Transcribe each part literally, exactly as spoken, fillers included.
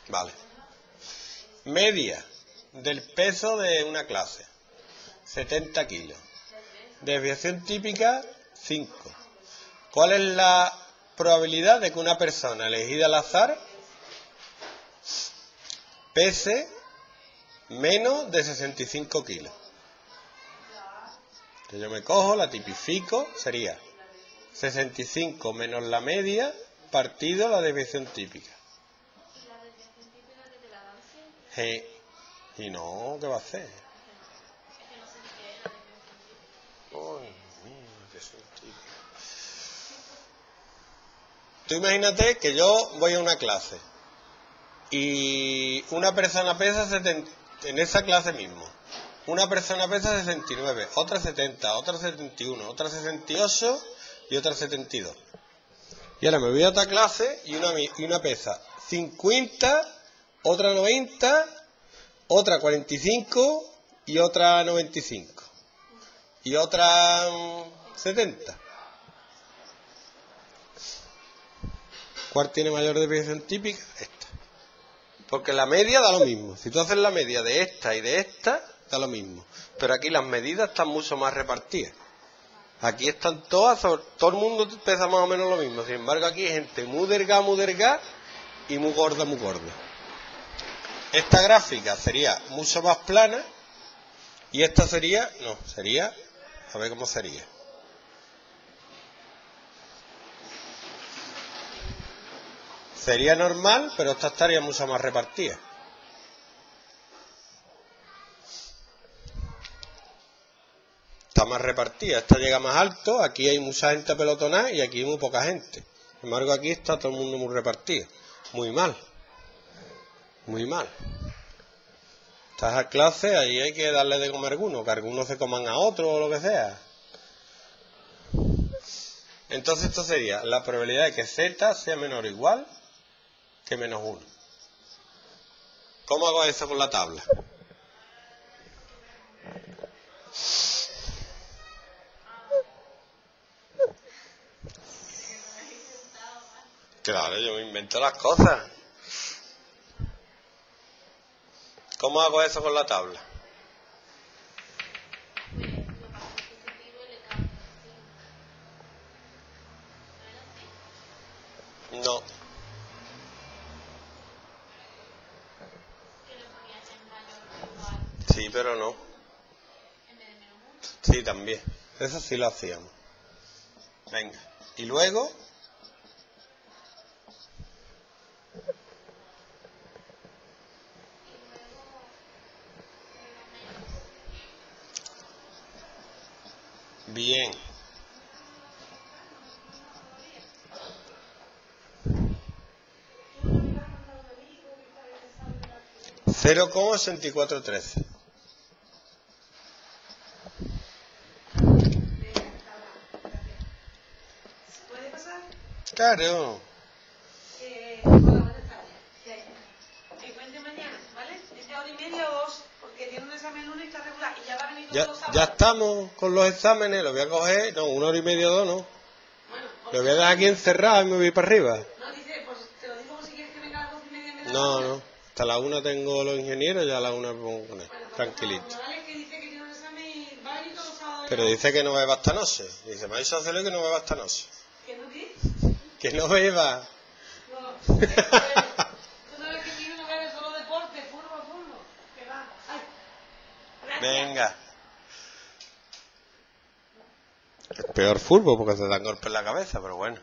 Vale. Media del peso de una clase, setenta kilos. Desviación típica, cinco. ¿Cuál es la probabilidad de que una persona elegida al azar pese menos de sesenta y cinco kilos? Que yo me cojo, la tipifico, sería sesenta y cinco menos la media partido la desviación típica. ¿Y la desviación típica que te la dan siempre? Sí. Y no, ¿qué va a hacer? Es que no sé ni qué es la desviación típica. Uy, mira, desviación típica. Tú imagínate que yo voy a una clase y una persona pesa setenta, en esa clase mismo. Una persona pesa sesenta y nueve, otra setenta, otra setenta y uno, otra sesenta y ocho y otra setenta y dos. Y ahora me voy a otra clase y una, y una pesa cincuenta, otra noventa, otra cuarenta y cinco y otra noventa y cinco. Y otra mm, setenta. ¿Cuál tiene mayor desviación típica? Esta. Porque la media da lo mismo. Si tú haces la media de esta y de esta, da lo mismo. Pero aquí las medidas están mucho más repartidas. Aquí están todas, todo el mundo pesa más o menos lo mismo. Sin embargo, aquí hay gente muy delgada, muy delgada y muy gorda, muy gorda. Esta gráfica sería mucho más plana y esta sería, no, sería, a ver cómo sería. Sería normal, pero esta estaría mucho más repartida. Está más repartida, esta llega más alto, aquí hay mucha gente apelotonada y aquí hay muy poca gente. Sin embargo, aquí está todo el mundo muy repartido. Muy mal. Muy mal. Estas clases, ahí hay que darle de comer a alguno, que algunos se coman a otro o lo que sea. Entonces esto sería la probabilidad de que Z sea menor o igual que menos uno. ¿Cómo hago eso con la tabla? Claro, yo me invento las cosas. ¿Cómo hago eso con la tabla? No. Sí, pero no. Sí, también. Eso sí lo hacíamos. Venga. Y luego... Bien. cero coma ochenta y cuatro trece. ¿Puede pasar? Claro. Eh, hola, buenas tardes. Que cuente mañana, ¿vale? Es de hora y media o dos, porque tiene un examen lunes y está regular. Y ya va a venir todos Ya, los sábados. ya estamos con los exámenes, lo voy a coger, no, una hora y media o dos, no. Bueno, Lo voy a dejar aquí encerrado y me voy para arriba. no, dice, pues te lo digo por si quieres que venga a las dos y media. Me da No, la no. Hasta la una tengo los ingenieros, ya a la una me pongo con él. Bueno, pues Tranquilito. no, vale, que dice que tiene un examen y va a venir todos los sábados. Pero dice que no beba esta noche. Dice, me ha dicho hacerlo que no beba esta noche. ¿Que no qué? Que no beba. No, no. Tú no ves que tiene no bebe solo deporte, fútbol, fútbol. Que va. Ay. Gracias. Venga. Es peor fútbol porque se dan golpes en la cabeza, pero bueno.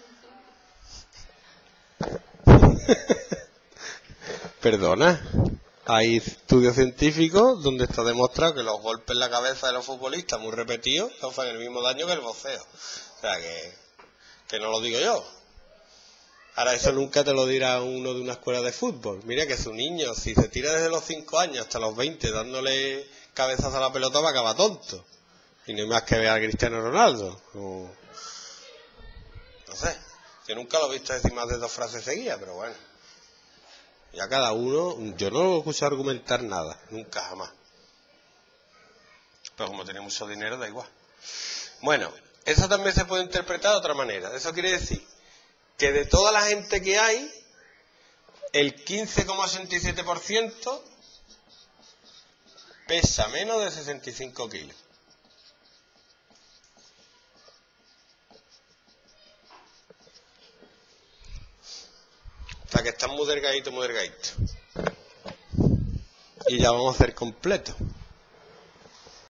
Perdona. Hay estudios científicos donde está demostrado que los golpes en la cabeza de los futbolistas muy repetidos causan el mismo daño que el boxeo. O sea que, que no lo digo yo. Ahora eso nunca te lo dirá uno de una escuela de fútbol. Mira que su niño, si se tira desde los cinco años hasta los veinte dándole cabezas a la pelota, va a acabar tonto. Y no hay más que ver a Cristiano Ronaldo. O, no sé. Yo nunca lo he visto decir más de dos frases seguidas, pero bueno. Ya cada uno, yo no lo escucho argumentar nada, nunca jamás. Pero como tiene mucho dinero, da igual. Bueno, eso también se puede interpretar de otra manera. Eso quiere decir que de toda la gente que hay, el quince coma sesenta y siete por ciento pesa menos de sesenta y cinco kilos. O sea que están muy delgaditos, muy delgaditos. Y ya vamos a hacer completo.